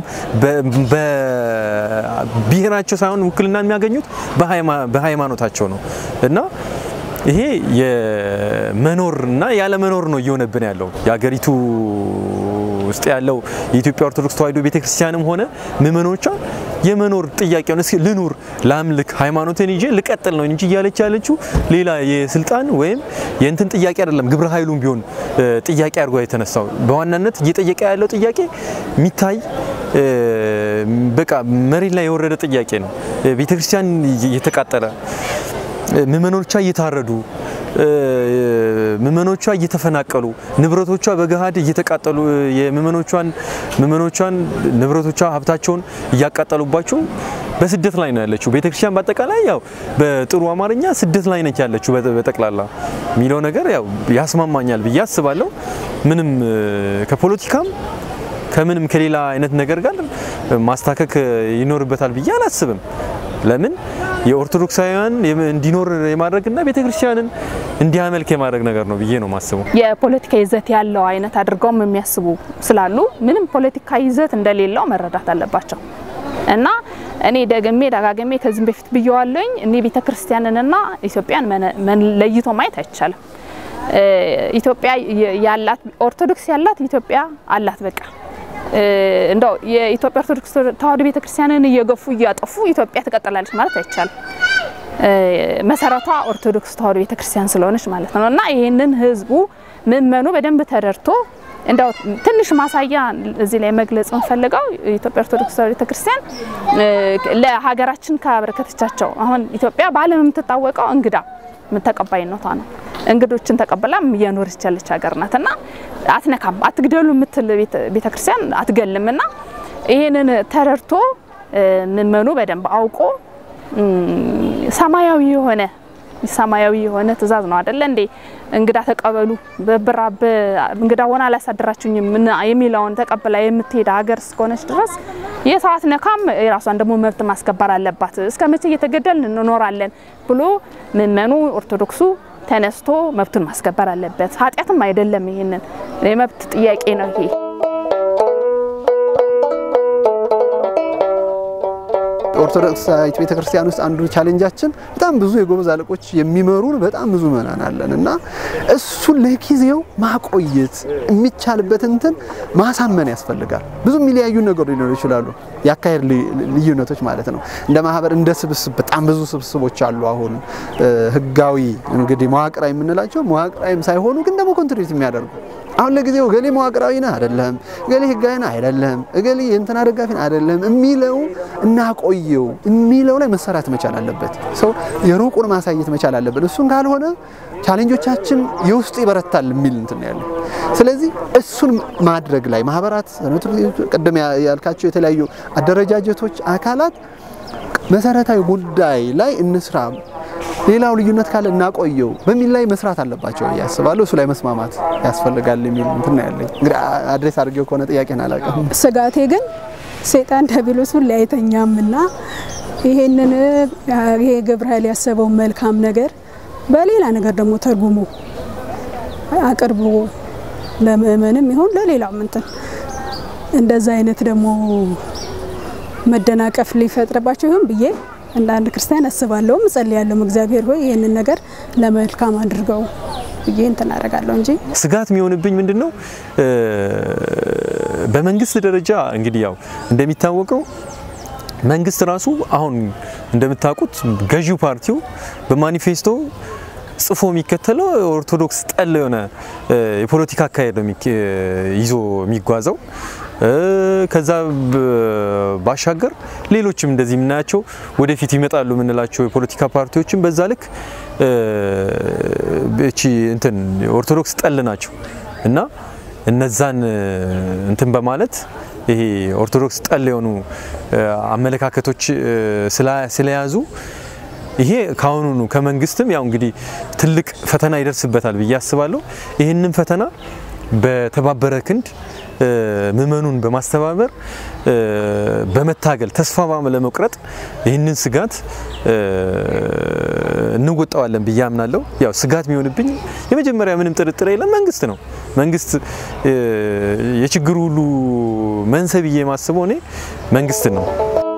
በብሔራቸው ሳይሆን ውክልና የሚያገኙት በሃይማኖታቸው ነው እና ይሄ የመኖርና ያለ መኖር ነው እየሆነብን ያለው ያገሪቱ ውስጥ ያለው የኢትዮጵያ ኦርቶዶክስ ተዋሕዶ ቤተክርስቲያንም ሆነ ምእመኖቿ የመኖር ጥያቄውን እስኪ ልኑር ላምልክ ሃይማኖቴን ይዤ ልቀጥል ነው እንጂ ያለችው ሌላ የስልጣን ወይም የእንትን ጥያቄ አይደለም ግብረ ኃይሉም ቢሆን ጥያቄ አድርጎ የተነሳው በዋናነት እየጠየቀ ያለው ጥያቄ ሚታይ በቃ መሬት ላይ የወረደ ጥያቄ ነው ቤተክርስቲያን እየተቃጠለ ምእመኖቿ እየታረዱ ምእመኖቿ እየተፈናቀሉ ንብረቶቿ በገሃድ እየተቃጠሉ የምእመኖቿን ንብረቶቿ ሀብታቸውን እያቃጠሉባቸው በስደት ላይ ነው ያለችው ቤተክርስቲያን በአጠቃላይ ያው በጥሩ አማርኛ ስደት ላይ ነች ያለችው በጠቅላላ ሚለው ነገር ያው ያስማማኛል ብዬ አስባለሁ ምንም ከፖለቲካም ከምንም ከሌላ አይነት ነገር ጋር ማስተካከክ ይኖርበታል ብዬ አላስብም ለምን የኦርቶዶክሳውያን እንዲኖር የማድረግና ቤተክርስቲያንን እንዲያመልክ የማድረግ ነገር ነው ብዬ ነው ማስበው የፖለቲካ ይዘት ያለው አይነት አድርገውም የሚያስቡ ስላሉ ምንም ፖለቲካ ይዘት እንደሌለው መረዳት አለባቸው እና እኔ ደጋግሜ ከዚህ በፊት ብየዋለኝ እኔ ቤተክርስቲያንንና ኢትዮጵያን ለይቶ ማየት አይቻልም ኢትዮጵያ ያላት ኦርቶዶክስ ያላት ኢትዮጵያ አላት በቃ እንደው የኢትዮጵያ ኦርቶዶክስ ተዋሕዶ ቤተክርስቲያንን እየገፉ እያጠፉ ኢትዮጵያ ተቀጥላለች ማለት አይቻልም መሰረቷ ኦርቶዶክስ ተዋሕዶ ቤተክርስቲያን ስለሆነች ማለት ነውና ይሄንን ህዝቡ ምእመኑ በደንብ ተደርቶ እንደው ትንሽ ማሳያ እዚህ ላይ መግለጽ እንፈልገው ኢትዮጵያ ኦርቶዶክስ ተዋሕዶ ቤተክርስቲያን ለሀገራችን ካበረከተቻቸው አሁን ኢትዮጵያ በዓለም የምትታወቀው እንግዳ ተቀባይነቷ ነው እንግዶችን ተቀበላም እየኖረች ያለች ሀገር ናትና አትነካም አትግደሉ ምትል ቤተክርስቲያን አትገልምና ይሄንን ተረርቶ ምእመኑ በደንብ አውቆ ሰማያዊ የሆነ ትእዛዝ ነው አይደል እንዴ እንግዳ ተቀበሉ በብራብ እንግዳ ሆና አላሳደራችሁኝም የሚለውን ተቀበላ የምትሄድ ሀገር እስከሆነች ድረስ የሰዓት ነካም የራሷን ደግሞ መብት ማስከበር አለባት እስከመቼ እየተገደልን እንኖራለን ብሎ ምእመኑ ኦርቶዶክሱ ተነስቶ መብቱን ማስከበር አለበት ኃጢያትም አይደለም ይሄንን የመብት ጥያቄ ነው ይሄ ኦርቶዶክስ ቤተክርስቲያን ውስጥ አንዱ ቻሌንጃችን በጣም ብዙ የጎበዝ አለቆች የሚመሩን በጣም ብዙ መናን አለንና እሱ ለጊዜው ማቆየት የሚቻልበት እንትን ማሳመን ያስፈልጋል ብዙ ሚሊያዩ ነገሮች ሊኖሩ ይችላሉ ያካሄድ ልዩነቶች ማለት ነው እንደ ማህበር እንደ ስብስብ በጣም ብዙ ስብስቦች አሉ አሁን ህጋዊ እንግዲህ መዋቅራዊ የምንላቸው መዋቅራዊም ሳይሆኑ ግን ደግሞ ኮንትሪቢዩት የሚያደርጉ አሁን ለጊዜው ገሌ መዋቅራዊ ነው አይደለም እገሌ ህጋይና አይደለም እገሌ እንትና ደጋፊን አይደለም የሚለው እናቆየው የሚለው ላይ መሰራት መቻል አለበት ሰው የሩቁን ማሳየት መቻል አለበት እሱን ካልሆነ ቻሌንጆቻችን የውስጥ ይበረታል የሚል እንትን ያለው ስለዚህ እሱን ማድረግ ላይ ማህበራት ቀደም ያልካቸው የተለያዩ አደረጃጀቶች አካላት መሰረታዊ ጉዳይ ላይ እንስራ ሌላው ልዩነት ካለ እናቆየው በሚል ላይ መስራት አለባቸው ያስባሉ እሱ ላይ መስማማት ያስፈልጋል የሚል እንትን ያለኝ እንግዲህ አድሬስ አድርጌው ከሆነ ጥያቄን አላቀም ስጋቴ ግን ሰይጣን ዲያብሎስን ላይተኛምና ይሄንን ይሄ ግብረ ኃይል ያሰበው መልካም ነገር በሌላ ነገር ደግሞ ተርጉሞ አቅርቦ ለምእመንም ይሁን ለሌላው እንትን እንደዛ አይነት ደግሞ መደናቀፍ ሊፈጥርባቸው ይሁን ብዬ እንደ አንድ ክርስቲያን አስባለሁ እጸልያለሁ እግዚአብሔር ሆይ ይሄንን ነገር ለመልካም አድርገው ብዬ እንትን አደርጋለሁ እንጂ ስጋት የሚሆንብኝ ምንድነው በመንግስት ደረጃ እንግዲህ ያው እንደሚታወቀው መንግስት ራሱ አሁን እንደምታውቁት ገዢው ፓርቲው በማኒፌስቶ ጽፎ የሚከተለው ኦርቶዶክስ ጠል የሆነ የፖለቲካ አካሄድ ነው ይዞ የሚጓዘው ከዛ ባሻገር ሌሎችም እንደዚህ ምናያቸው ወደፊት ይመጣሉ ምንላቸው የፖለቲካ ፓርቲዎችም በዛ ልክ እቺ እንትን ኦርቶዶክስ ጠል ናቸው እና እነዛን እንትን በማለት ይሄ ኦርቶዶክስ ጠል የሆኑ አመለካከቶች ስለያዙ ይሄ ካሁኑ ከመንግስትም ያው እንግዲህ ትልቅ ፈተና ይደርስበታል ብዬ አስባለሁ ይሄንን ፈተና በተባበረ ክንድ ምእመኑን በማስተባበር በመታገል ተስፋ ባለመቁረጥ ይህንን ስጋት እንወጣዋለን ብዬ አምናለሁ ያው ስጋት የሚሆንብኝ የመጀመሪያ ምንም ጥርጥር የለም መንግስት ነው መንግስት የችግሩ ሁሉ መንሰብዬ ማስበው እኔ መንግስት ነው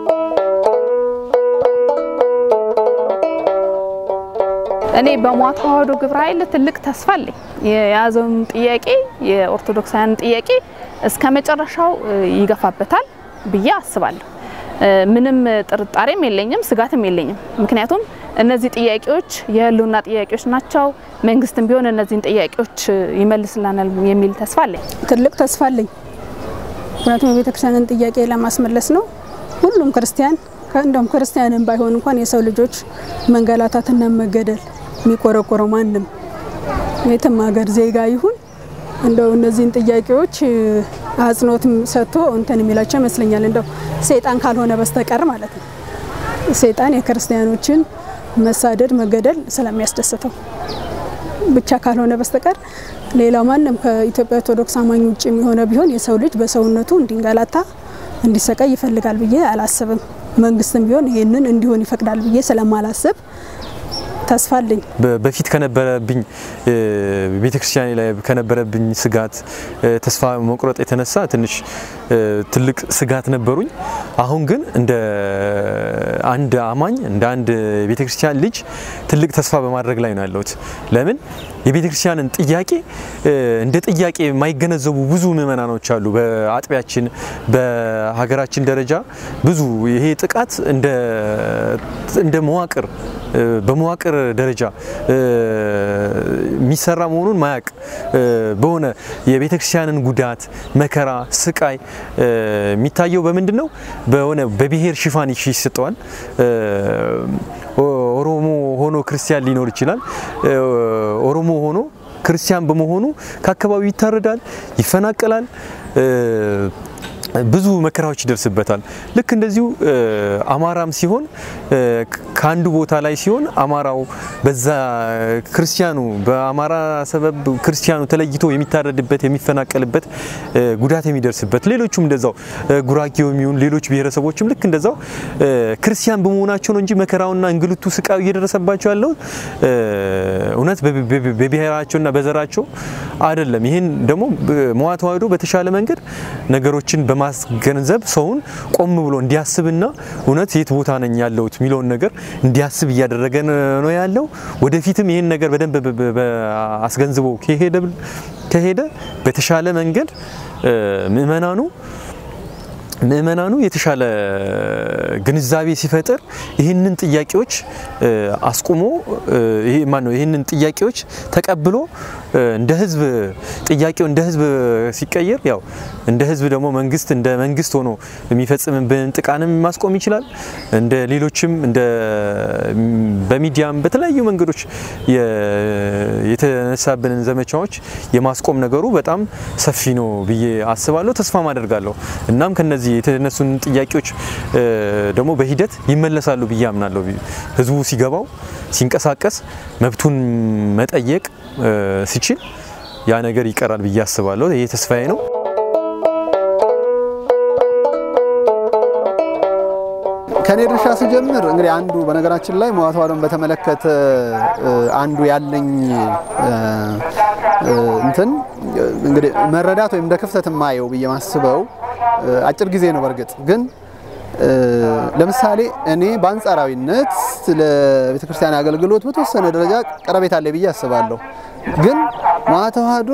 እኔ በሟ ተዋህዶ ግብረ ኃይል ትልቅ ተስፋ አለኝ የያዘውን ጥያቄ የኦርቶዶክሳውያን ጥያቄ እስከ መጨረሻው ይገፋበታል ብዬ አስባለሁ ምንም ጥርጣሬም የለኝም ስጋትም የለኝም ምክንያቱም እነዚህ ጥያቄዎች የህልውና ጥያቄዎች ናቸው መንግስትም ቢሆን እነዚህን ጥያቄዎች ይመልስልናል የሚል ተስፋ አለኝ ትልቅ ተስፋ አለኝ ምክንያቱም የቤተክርስቲያንን ጥያቄ ለማስመለስ ነው ሁሉም ክርስቲያን ከእንደም ክርስቲያንም ባይሆን እንኳን የሰው ልጆች መንገላታትና መገደል የሚቆረቆረው ማንንም የትም ሀገር ዜጋ ይሁን እንደው እነዚህን ጥያቄዎች አጽኖት ሰጥቶ እንትን የሚላቸው ይመስለኛል እንደው ሰይጣን ካልሆነ በስተቀር ማለት ነው ሰይጣን የክርስቲያኖችን መሳደድ መገደል ስለሚያስደስተው ብቻ ካልሆነ በስተቀር ሌላው ማንንም ከኢትዮጵያ ኦርቶዶክስ አማኝ ውጪ የሚሆነ ቢሆን የሰው ልጅ በሰውነቱ እንዲንገላታ እንዲሰቃይ ይፈልጋል ብዬ አላስብም መንግስትም ቢሆን ይሄንን እንዲሆን ይፈቅዳል ብዬ ስለማላስብ ተስፋ አለኝ በፊት ከነበረብኝ ቤተክርስቲያን ላይ ከነበረብኝ ስጋት ተስፋ መቁረጥ የተነሳ ትንሽ ትልቅ ስጋት ነበሩኝ አሁን ግን እንደ አንድ አማኝ እንደ አንድ ቤተክርስቲያን ልጅ ትልቅ ተስፋ በማድረግ ላይ ነው ያለሁት ለምን የቤተክርስቲያንን ጥያቄ እንደ ጥያቄ የማይገነዘቡ ብዙ ምእመናኖች አሉ በአጥቢያችን በሀገራችን ደረጃ ብዙ ይሄ ጥቃት እንደ መዋቅር በመዋቅር ደረጃ የሚሰራ መሆኑን ማያቅ በሆነ የቤተክርስቲያንን ጉዳት መከራ ስቃይ የሚታየው በምንድነው በሆነ በብሔር ሽፋን ይሰጠዋል ኦሮሞ ሆኖ ክርስቲያን ሊኖር ይችላል ኦሮሞ ሆኖ ክርስቲያን በመሆኑ ከአካባቢው ይታረዳል ይፈናቀላል ብዙ መከራዎች ይደርስበታል ልክ እንደዚሁ አማራም ሲሆን ካንዱ ቦታ ላይ ሲሆን አማራው በዛ ክርስቲያኑ በአማራ ሰበብ ክርስቲያኑ ተለይቶ የሚታረድበት የሚፈናቀልበት ጉዳት የሚደርስበት ሌሎችም እንደዛው ጉራጌው የሚሆን ሌሎች ብሔረሰቦችም ልክ እንደዛው ክርስቲያን በመሆናቸው ነው እንጂ መከራውና እንግልቱ ስቃዩ እየደረሰባቸው ያለው እውነት በብሔራቸውና በዘራቸው አይደለም ይሄን ደግሞ መዋ ተዋህዶ በተሻለ መንገድ ነገሮችን በማስገንዘብ ሰውን ቆም ብሎ እንዲያስብና እውነት የት ቦታ ነኝ ያለውት ሚሊዮን ነገር እንዲያስብ እያደረገ ነው ያለው ወደፊትም ይሄን ነገር በደንብ አስገንዝቦ ከሄደ በተሻለ መንገድ ምእመናኑ ምእመናኑ የተሻለ ግንዛቤ ሲፈጥር ይህንን ጥያቄዎች አስቆሞ ይህንን ጥያቄዎች ተቀብሎ እንደ ህዝብ ጥያቄው እንደ ህዝብ ሲቀየር ያው እንደ ህዝብ ደግሞ መንግስት እንደ መንግስት ሆኖ የሚፈጽምብን ጥቃንም ማስቆም ይችላል እንደ ሌሎችም እንደ በሚዲያም በተለያዩ መንገዶች የተነሳብንን ዘመቻዎች የማስቆም ነገሩ በጣም ሰፊ ነው ብዬ አስባለሁ ተስፋ ማደርጋለሁ እናም ከነዚህ የተነሱን ጥያቄዎች ደግሞ በሂደት ይመለሳሉ ብዬ አምናለሁ ህዝቡ ሲገባው ሲንቀሳቀስ መብቱን መጠየቅ ሲችል ያ ነገር ይቀራል ብዬ አስባለሁ ይሄ ተስፋዬ ነው ከኔ ድርሻ ሲጀምር እንግዲህ አንዱ በነገራችን ላይ መዋዕለ ተዋሕዶን በተመለከተ አንዱ ያለኝ እንትን እንግዲህ መረዳት ወይም እንደክፍተት ማየው ብዬ ማስበው አጭር ጊዜ ነው በርግጥ ግን ለምሳሌ እኔ በአንጻራዊነት ለቤተክርስቲያን አገልግሎት በተወሰነ ደረጃ ቀረቤታ አለ ብዬ አስባለሁ ግን መዋዕለ ተዋሕዶ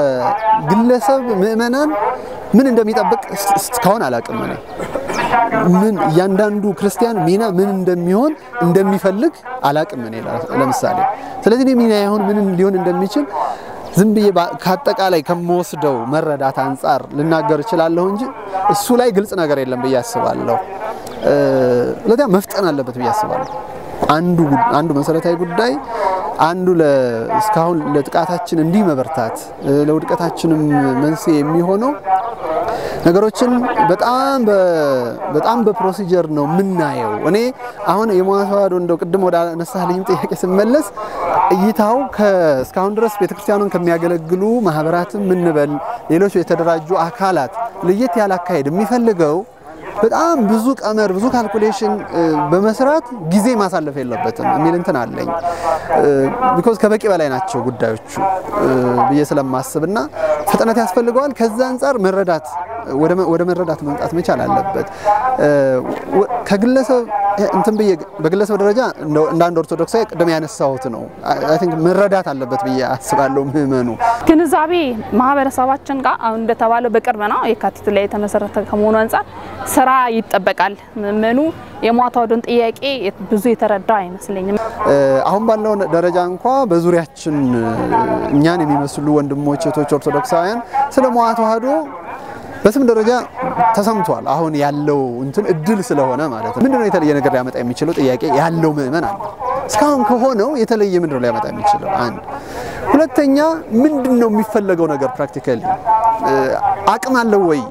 ከግለሰብ ምእመናን ምን እንደሚጠብቅ እስካሁን አላውቅም እኔ ምን ያንዳንዱ ክርስቲያን ሚና ምን እንደሚሆን እንደሚፈልግ አላውቅም እኔ ለምሳሌ ስለዚህ እኔ ሚና ይሁን ምን ሊሆን እንደሚችል ዝም ብዬ ካጠቃላይ ከመወስደው መረዳት አንፃር ልናገር እችላለሁ እንጂ እሱ ላይ ግልጽ ነገር የለም ብዬ አስባለሁ ለታ መፍጠን አለበት ብዬ አስባለሁ አንዱ መሰረታዊ ጉዳይ አንዱ ለስካሁን ለጥቃታችን እንዲህ መበርታት ለውድቀታችንም መንስኤ የሚሆነው ነገሮችን በጣም በፕሮሲጀር ነው ምናየው እኔ አሁን የመዋዕለ ተዋሕዶ እንደው ቅድም ወደ ነሳልኝ ጥያቄ ስመለስ እይታው እስካሁን ድረስ ቤተክርስቲያኑን ከሚያገለግሉ ማህበራትም ምንበል ሌሎች የተደራጁ አካላት ለየት ያለ አካሄድ የሚፈልገው በጣም ብዙ ቀመር ብዙ ካልኩሌሽን በመስራት ጊዜ ማሳለፍ የለበትም የሚል እንትን አለኝ ቢኮዝ ከበቂ በላይ ናቸው ጉዳዮቹ ብዬ ስለማስብና ፍጥነት ያስፈልገዋል ከዛ አንፃር መረዳት ወደ መረዳት መምጣት መቻል አለበት ከግለሰብ እንትን በግለሰብ ደረጃ እንደ አንድ ኦርቶዶክሳዊ ቅድም ያነሳሁት ነው አይ ቲንክ መረዳት አለበት ብዬ አስባለሁ ምእመኑ ግንዛቤ ማህበረሰባችን ጋር አሁን እንደተባለው በቅርብ ነው የካቲት ላይ የተመሰረተ ከመሆኑ አንፃር ስራ ይጠበቃል ምእመኑ የመዋዕለ ተዋሕዶን ጥያቄ ብዙ የተረዳ አይመስለኝም አሁን ባለው ደረጃ እንኳን በዙሪያችን እኛን የሚመስሉ ወንድሞች እህቶች ኦርቶዶክሳውያን ስለ መዋዕለ ተዋሕዶ በስም ደረጃ ተሰምቷል አሁን ያለው እንትን እድል ስለሆነ ማለት ነው ምንድነው የተለየ ነገር ሊያመጣ የሚችለው ጥያቄ ያለው ምእመን አለ እስካሁን ከሆነው የተለየ ምንድነው ሊያመጣ የሚችለው አንድ ሁለተኛ ምንድነው የሚፈልገው ነገር ፕራክቲካሊ አቅም አለው ወይ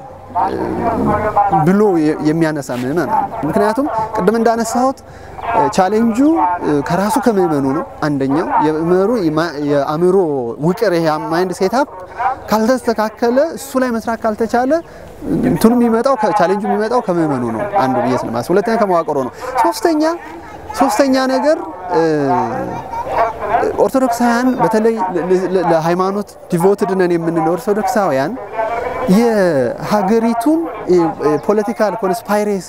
ብሎ የሚያነሳ ምእመን አለ ምክንያቱም ቅድም እንዳነሳሁት ቻሌንጁ ከራሱ ከመመኑ ነው አንደኛው የአእምሮ ውቅር ይሄ ማይንድ ሴትአፕ ካልተስተካከለ እሱ ላይ መስራት ካልተቻለ እንትኑ የሚመጣው ቻሌንጁ የሚመጣው ከመመኑ ነው አንዱ በየስልማስ ሁለተኛ ከመዋቅሩ ነው ሶስተኛ ነገር ኦርቶዶክሳውያን በተለይ ለሃይማኖት ዲቮትድ ነን የምንለው ኦርቶዶክሳውያን የሀገሪቱን ፖለቲካል ኮንስፓይሬሲ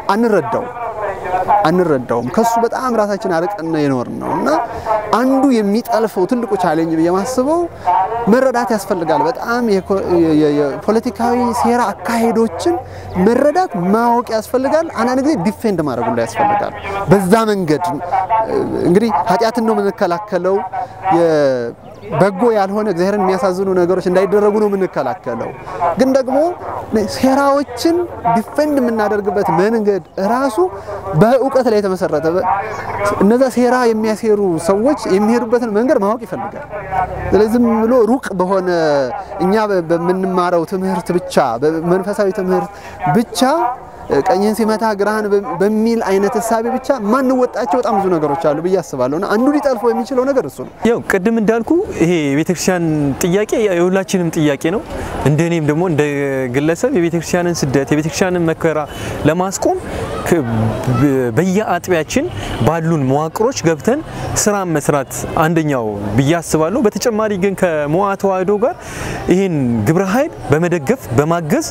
አንረዳውም ከሱ በጣም ራሳችን አርቀን የኖርነውና አንዱ የሚጠልፈው ትልቁ ቻሌንጅ በየማስበው መረዳት ያስፈልጋል በጣም የፖለቲካዊ ሴራ አካሄዶችን መረዳት ማወቅ ያስፈልጋል አንዳንድ ጊዜ ዲፌንድ ማድረግ ሁሉ ያስፈልጋል በዛ መንገድ እንግዲህ ኃጢአትን ነው የምንከላከለው በጎ ያልሆነ እግዚአብሔርን የሚያሳዝኑ ነገሮች እንዳይደረጉ ነው የምንከላከለው ግን ደግሞ ሴራዎችን ዲፌንድ የምናደርግበት መንገድ ራሱ በእውቀት ላይ የተመሰረተ እነዛ ሴራ የሚያሴሩ ሰዎች የሚሄዱበትን መንገድ ማወቅ ይፈልጋል ስለዚህ ብሎ ሩቅ በሆነ እኛ በመንማረው ትምህርት ብቻ በመንፈሳዊ ትምህርት ብቻ ቀኝን ሲመታ ግራህን በሚል አይነት ሐሳብ ብቻ ማን ወጣቸው በጣም ብዙ ነገሮች አሉ በያስባለውና አንዱ ሊጠልፈው የሚችለው ነገር እሱ ነው ያው ቅድም እንዳልኩ ይሄ የቤተክርስቲያን ጥያቄ የሁላችንም ጥያቄ ነው እንደኔም ደግሞ እንደ ግለሰብ የቤተክርስቲያንን ስደት የቤተክርስቲያንን መከራ ለማስቆም በየአጥቢያችን ባሉን መዋቅሮች ገብተን ስራ መስራት አንደኛው በያስባለው በተጨማሪ ግን ከመዋዕለ ተዋሕዶ ጋር ይሄን ግብረ ኃይል በመደገፍ በማገዝ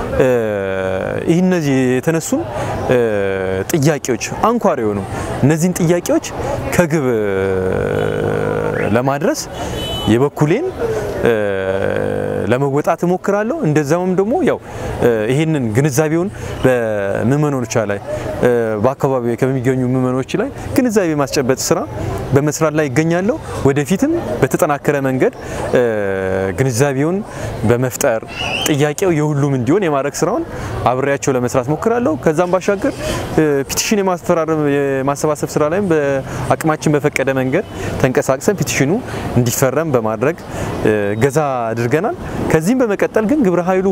እነዚህ የተነሱን ጥያቄዎች አንኳር የሆኑ እነዚህን ጥያቄዎች ከግብ ለማድረስ የበኩሌን ለመወጣት እሞክራለሁ እንደዛውም ደግሞ ያው ይሄንን ግንዛቤውን በመመኖች ላይ በአካባቢው ከሚገኙ መመኖች ላይ ግንዛቤ ማስጨበጥ ስራ በመስራት ላይ ይገኛለሁ ወደፊትም በተጠናከረ መንገድ ግንዛቤውን በመፍጠር ጥያቄው የሁሉም እንዲሆን የማድረግ ስራውን አብሬያቸው ለመስራት ሞክራለሁ ከዛም ባሻገር ፒቲሽን የማሰባሰብ ስራ ላይም በአቅማችን በፈቀደ መንገድ ተንቀሳቅሰን ፒቲሽኑ እንዲፈረም በማድረግ ገዛ አድርገናል ከዚህም በመቀጠል ግን ግብረ ኃይሉ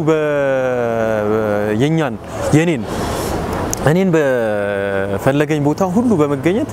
እኔን በፈለገኝ ቦታ ሁሉ በመገኘት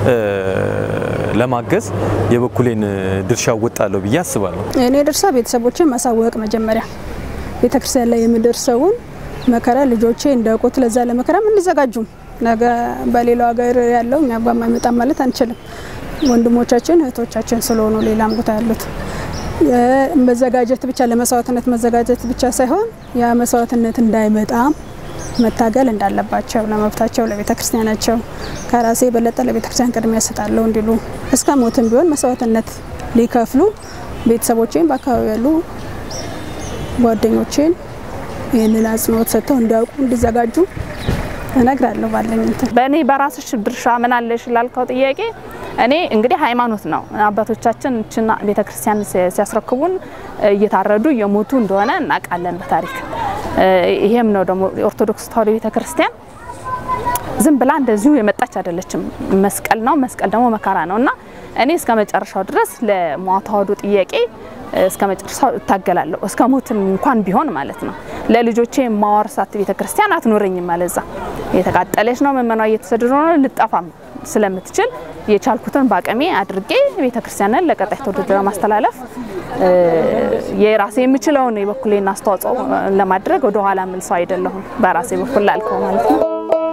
ለማገዝ የበኩሌን ድርሻ ወጣለሁ ብዬ አስባለሁ እኔ ድርሻ ቤተሰቦችን ማሳወቅ መጀመሪያ ቤተክርስቲያን ላይ የሚደርሰውን መከራ ልጆቼ እንዳውቁት ለዛ ለመከራ ምን ይዘጋጁ ነገ በሌላው ሀገር ያለው እኛ ጋር ማይመጣ ማለት አንችልም ወንድሞቻችን እህቶቻችን ስለሆኑ ሌላም ቦታ ያሉት መዘጋጀት ብቻ ለመስዋዕትነት መዘጋጀት ብቻ ሳይሆን ያ መስዋዕትነት እንዳይመጣ መታገል እንዳለባቸው ለመብታቸው ለቤተክርስቲያናቸው ከራሴ በለጠ ለቤተክርስቲያን ቅድሚያ ሰጣለሁ እንዲሉ እስከ ሞትም ቢሆን መስዋዕትነት ሊከፍሉ ቤተሰቦቼን በአካባቢው ያሉ ጓደኞቼን ይሄንን አጽንኦት ሰጥተው እንዲያውቁ እንዲዘጋጁ እነግራለሁ ባለኝ በእኔ በራስሽ ድርሻ ምን አለሽ ላልከው ጥያቄ እኔ እንግዲህ ሃይማኖት ነው አባቶቻችን እቺና ቤተክርስቲያን ሲያስረክቡን እየታረዱ የሞቱ እንደሆነ እናቃለን በታሪክ ይሄም ነው ደግሞ ኦርቶዶክስ ተዋሕዶ ቤተክርስቲያን ዝም ብላ እንደዚሁ የመጣች አይደለችም መስቀል ነው መስቀል ደግሞ መከራ ነውና እኔ እስከ መጨረሻው ድረስ ለሟታውዱ ጥያቄ እስከ መጨረሻው እታገላለሁ እስከ ሞትም እንኳን ቢሆን ማለት ነው ለልጆቼ ማወርሳት ቤተክርስቲያን አትኖርኝ ማለዛ የተቃጠለች ነው መመኗ እየተሰደደ ነው ልጣፋም ስለምትችል የቻልኩትን ባቀሜ አድርጌ ቤተክርስቲያንን ለቀጣይ ትውልድ ለማስተላለፍ የራሴ የምችለው ነው የበኩሌን አስተዋጽኦ ለማድረግ ወደ ኋላ መልሰው አይደለሁም በራሴ በኩል ላልከው ማለት ነው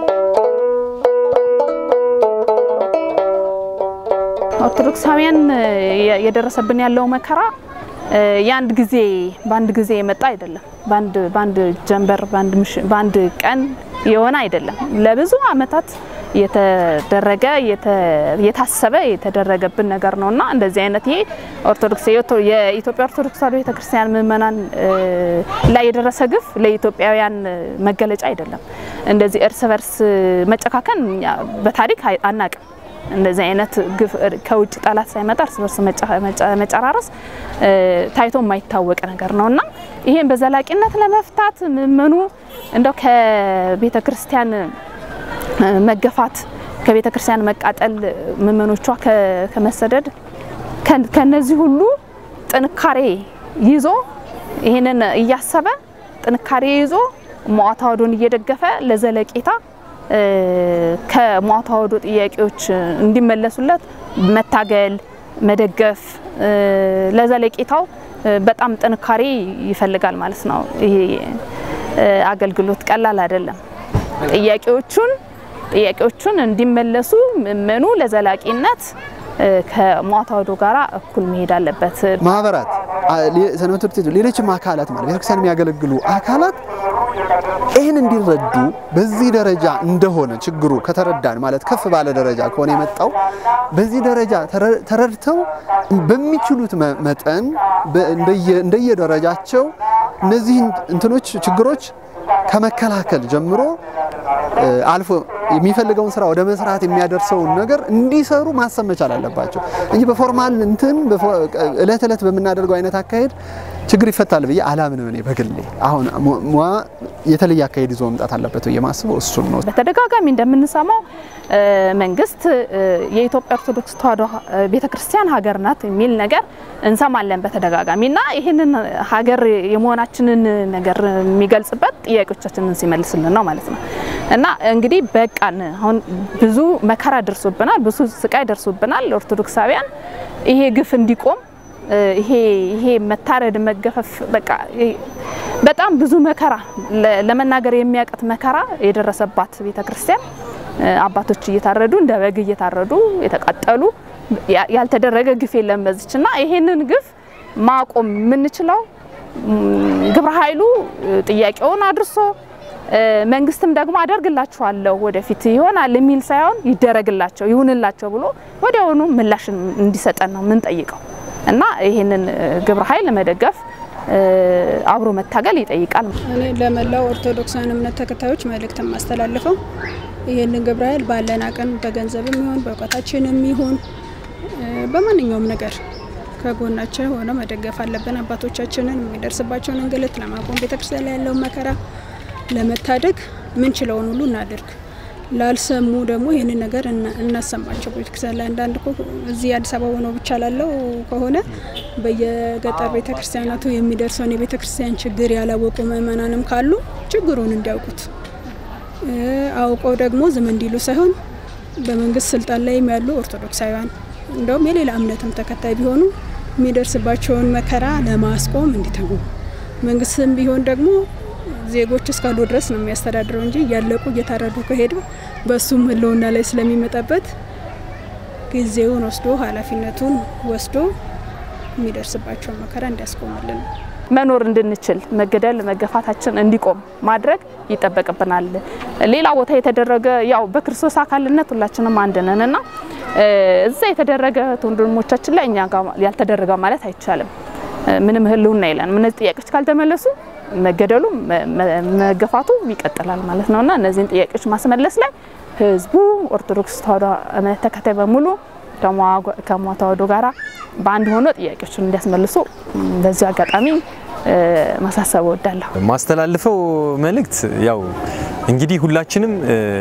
ኦርቶዶክሳውያን የደረሰብን ያለው መከራ ባንድ ጊዜ የመጣ አይደለም ባንድ ጀንበር ባንድ ቀን የሆነ አይደለም ለብዙ አመታት የተደረገ የታሰበ የተደረገብን ነገር ነውና እንደዚህ አይነት ይሄ ኦርቶዶክስ የኢትዮጵያ ኦርቶዶክስ ተዋሕዶ ቤተክርስቲያን ምእመናን ላይ የደረሰ ግፍ ለኢትዮጵያውያን መገለጫ አይደለም እንደዚህ እርስ በርስ መጨካከን በታሪክ አናቅም እንደዚህ አይነት ግፍ ከውጭ ጠላት ሳይመጣ እርስ በርስ መጨራረስ ታይቶ የማይታወቅ ነገር ነውና ይሄን በዘላቂነት ለመፍታት ምእመኑ እንደው ከቤተክርስቲያን መገፋት ከቤተክርስቲያን መቃጠል ምእመኖቿ ከመሰደድ ከነዚህ ሁሉ ጥንካሬ ይዞ ይሄንን እያሰበ ጥንካሬ ይዞ ሟታውዱን እየደገፈ ለዘለቂታ ከሟታውዱ ጥያቄዎች እንዲመለሱለት መታገል መደገፍ ለዘለቂታው በጣም ጥንካሬ ይፈልጋል ማለት ነው ይሄ አገልግሎት ቀላል አይደለም ጥያቄዎቹን እንዲመለሱ ምእመኑ ለዘላቂነት ከሟታውዱ ጋራ እኩል መሄድ አለበት ማህበራት ሰንበት ትምህርት ቤት ሌሎችም አካላት ማለት ቤተክርስቲያን የሚያገለግሉ አካላት ይሄን እንዲረዱ በዚህ ደረጃ እንደሆነ ችግሩ ከተረዳን ማለት ከፍ ባለ ደረጃ ከሆነ የመጣው በዚህ ደረጃ ተረድተው በሚችሉት መጠን እንደየደረጃቸው እነዚህ እንትኖች ችግሮች ከመከላከል ጀምሮ አልፎ የሚፈልገውን ስራ ወደ መስራት የሚያደርሰው ነገር እንዲሰሩ ማሰብ መቻል አለባቸው እንጂ በፎርማል እንትን እለት በመናደርገው አይነት አካሄድ ችግር ይፈታል ብዬ አላምንም እኔ በግሌ አሁን የተለየ አካሄድ ይዞ መምጣት አለበት የማስበው እሱ ነው በተደጋጋሚ እንደምንሰማው መንግስት የኢትዮጵያ ኦርቶዶክስ ተዋሕዶ ቤተክርስቲያን ሀገር ናት የሚል ነገር እንሰማለን በተደጋጋሚና ይሄንን ሀገር የመሆናችንን ነገር የሚገልጽበት ጥያቄዎቻችንን ሲመልስልን ነው ማለት ነው እና እንግዲህ በቃን አሁን ብዙ መከራ ደርሶብናል ብዙ ስቃይ ደርሶብናል ኦርቶዶክሳውያን ይሄ ግፍ እንዲቆም ይሄ መታረድ መገፈፍ በቃ በጣም ብዙ መከራ ለመናገር የሚያቀት መከራ የደረሰባት ቤተክርስቲያን አባቶች እየታረዱ እንደ በግ እየታረዱ የተቃጠሉ ያልተደረገ ግፍ የለም በዚህና ይሄንን ግፍ ማቆም ምንችለው ግብረ ኃይሉ ጥያቄውን አድርሶ መንግስትም ደግሞ አደርግላችኋለሁ ወደፊት ይሆናል የሚል ሳይሆን ይደረግላቸው ይሁንላቸው ብሎ ወዲያውኑ ምላሽ እንዲሰጠን ነው ምን ጠይቀው እና ይሄንን ግብረ ኃይል መደገፍ አብሮ መታገል ይጠይቃል። እኔ ለመላው ኦርቶዶክሳውያን እምነት ተከታዮች መልእክት ማስተላልፈው ይሄንን ግብረ ኃይል ባለን አቅም በገንዘብም ይሁን በእውቀታችንም ይሁን በማንኛውም ነገር ከጎናቸው ሆነ መደገፍ አለብን። አባቶቻችንን የሚደርስባቸውን እንግልት ለማቆም ቤተክርስቲያን ላይ ያለውን መከራ ለመታደግ ምን ችለውን ሁሉ እናድርግ። ላልሰሙ ደግሞ ይሄንን ነገር እናሰማቸው። ቤተክርስቲያን ላይ አንዳንድ እዚህ አዲስ አበባ ሆኖ ብቻ ላለው ከሆነ በየገጠር ቤተክርስቲያናቱ የሚደርሰውን የቤተክርስቲያን ችግር ያላወቁ ምእመናንም ካሉ ችግሩን እንዲያውቁት አውቀው ደግሞ ዝም እንዲሉ ሳይሆን በመንግስት ስልጣን ላይ ያሉ ኦርቶዶክሳውያን እንደውም የሌላ እምነትም ተከታይ ቢሆኑ የሚደርስባቸውን መከራ ለማስቆም እንዲተጉ መንግስትም ቢሆን ደግሞ ዜጎች እስካሉ ድረስ ነው የሚያስተዳድረው እንጂ ያለቁ እየታረዱ ከሄዱ በሱም ህልውና ላይ ስለሚመጣበት ጊዜውን ወስዶ ኃላፊነቱን ወስዶ የሚደርስባቸው መከራ እንዲያስቆምልን መኖር እንድንችል መገደል መገፋታችን እንዲቆም ማድረግ ይጠበቅብናል። ሌላ ቦታ የተደረገ ያው በክርስቶስ አካልነት ሁላችንም አንድ ነንና እዛ የተደረገ ወንድሞቻችን ላይ እኛ ጋር ያልተደረገ ማለት አይቻልም። ምንም ህልውና የለንም። እነዚህ ጥያቄዎች ካልተመለሱ መገደሉ መገፋቱ ይቀጥላል ማለት ነውና እነዚህን ጥያቄዎች ማስመለስ ላይ ህዝቡ ኦርቶዶክስ ተዋሕዶ እምነት ተከታይ በሙሉ ከሟታወዶ ጋራ በአንድ ሆኖ ጥያቄዎችን እንዲያስመልሱ በዚህ አጋጣሚ ማሳሰብ ወዳለሁ። ማስተላልፈው መልእክት ያው እንግዲህ ሁላችንም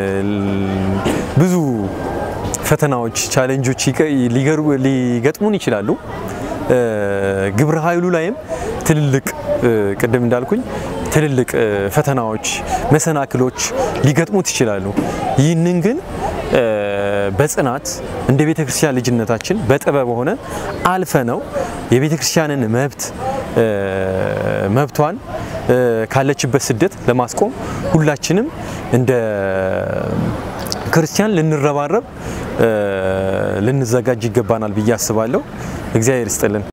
ብዙ ፈተናዎች ቻሌንጆች ሊገጥሙን ይችላሉ። ግብረ ኃይሉ ላይም ትልልቅ ቅድም እንዳልኩኝ ትልልቅ ፈተናዎች መሰናክሎች ሊገጥሙት ይችላሉ። ይህንን ግን በጽናት እንደ ቤተክርስቲያን ልጅነታችን በጥበብ ሆነ አልፈ ነው የቤተክርስቲያንን መብቷን ካለችበት ስደት ለማስቆም ሁላችንም እንደ ክርስቲያን ልንረባረብ ልንዘጋጅ ይገባናል ብዬ አስባለሁ። እግዚአብሔር ይስጥልን።